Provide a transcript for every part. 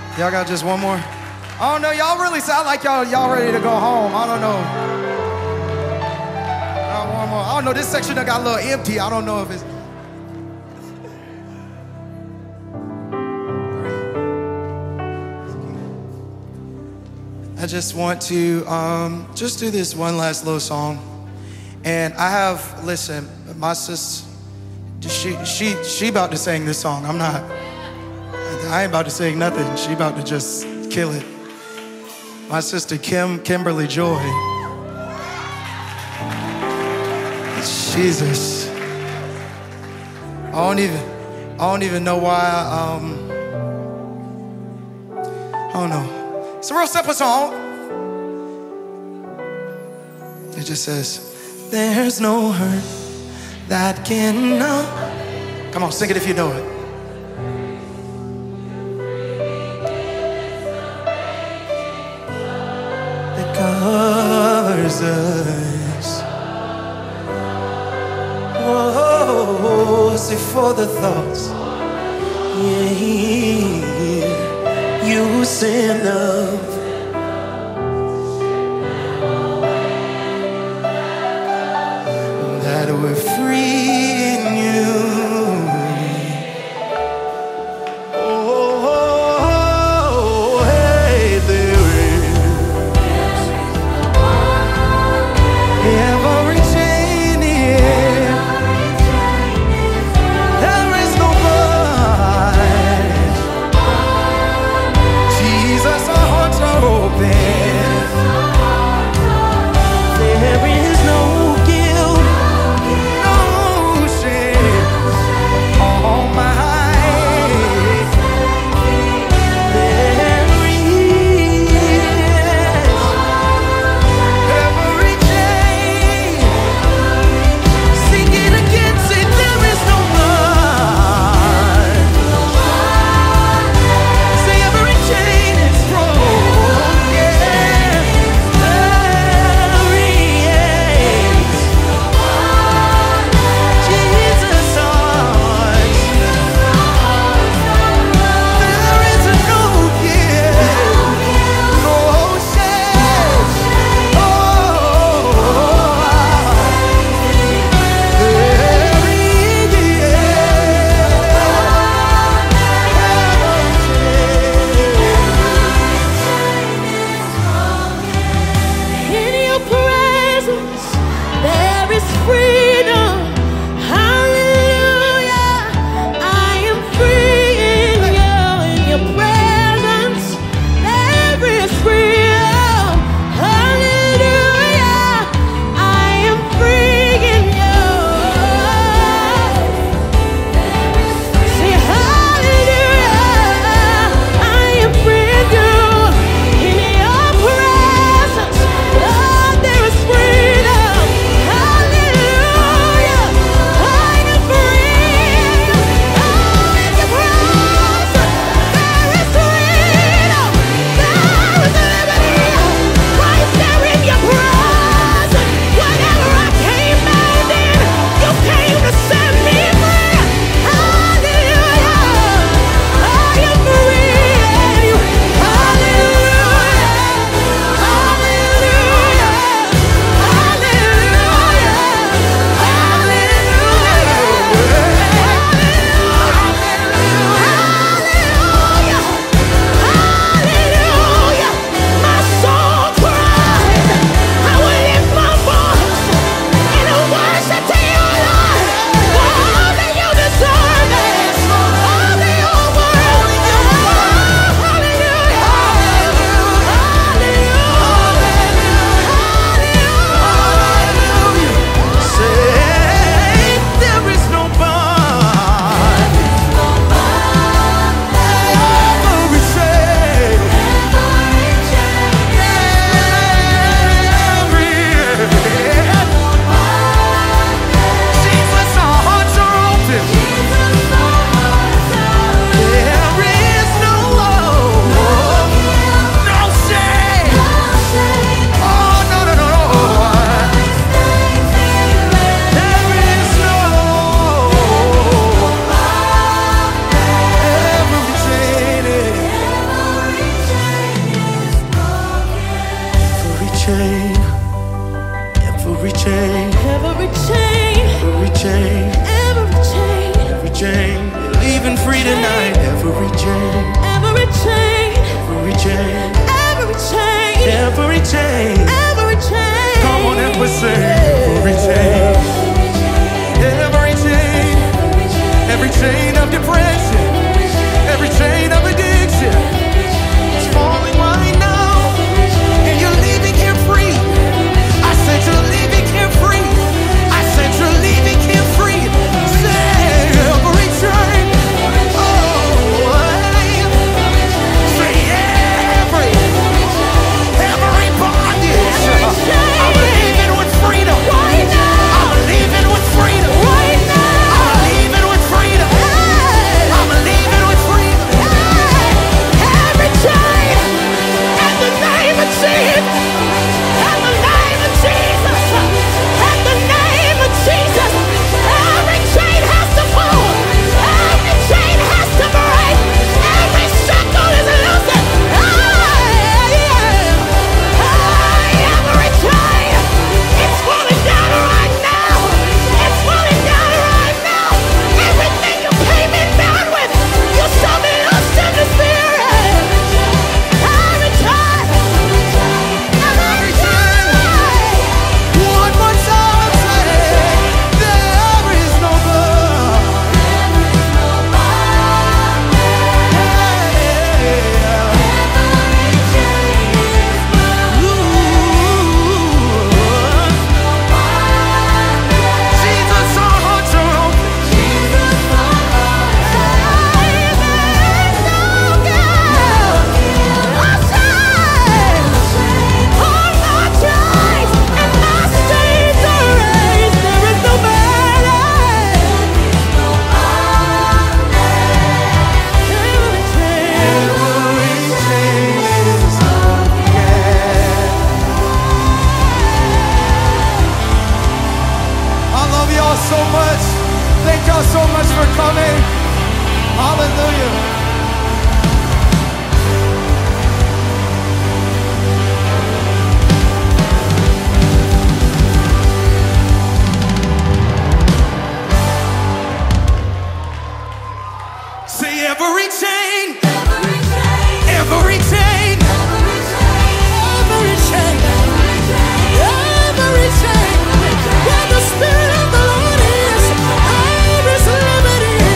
Y'all got just one more? I don't know, y'all really sound like y'all ready to go home. I don't know. One more. I don't know, this section that got a little empty. I don't know if it's... I just want to just do this one last little song. And I have, listen, my sister, she about to sing this song. I'm not. I ain't about to sing nothing. She about to just kill it. My sister Kymberli Joye. Jesus. I don't even know why. I don't know. It's a real simple song. It just says, there's no hurt that can know. Come on, sing it if you know it. That covers us. Whoa, see for the thoughts. Yeah, you send love. That we're free in you. Oh, hey, there is every chain here. There is no bondage. Jesus, our hearts are say every chain, every chain of depression, every chain of addiction is falling right now, and you're leaving here free. I said you're leaving here free. I said you're leaving here free. Say every chain. Oh, say every bondage. I'm leaving with freedom. I'm leaving with freedom. I'm leaving with freedom. I'm leaving with freedom. Every chain at the name of Jesus. At the name of Jesus. At the name of Jesus. Every chain has to fall. Every chain has to break. Every shackle is loosened. Every chain, it's falling down right now. It's falling down right now. Everything you came in bound with, you saw me lost in the spirit. Every chain, every chain. One more time, say there is no blood. Jesus on her throne. I love y'all so much. Thank y'all so much for coming. Hallelujah. Say every chain, every chain, every chain, every chain. Where the Spirit of the Lord is, there is liberty.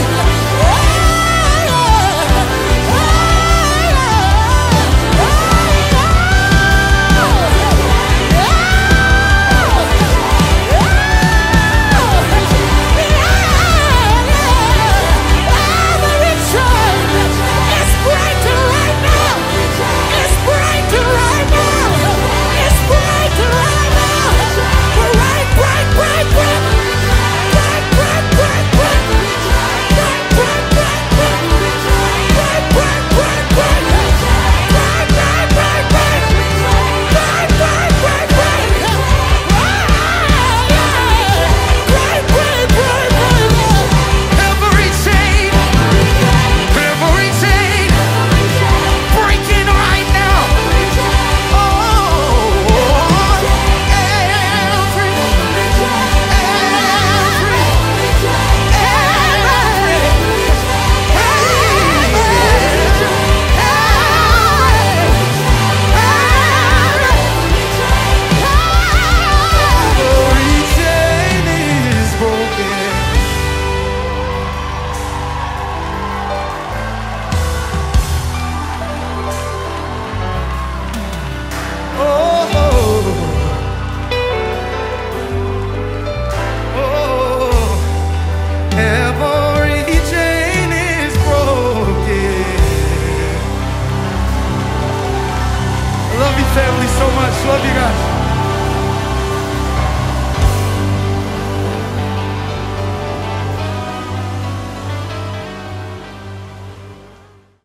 Family so much. Love you guys.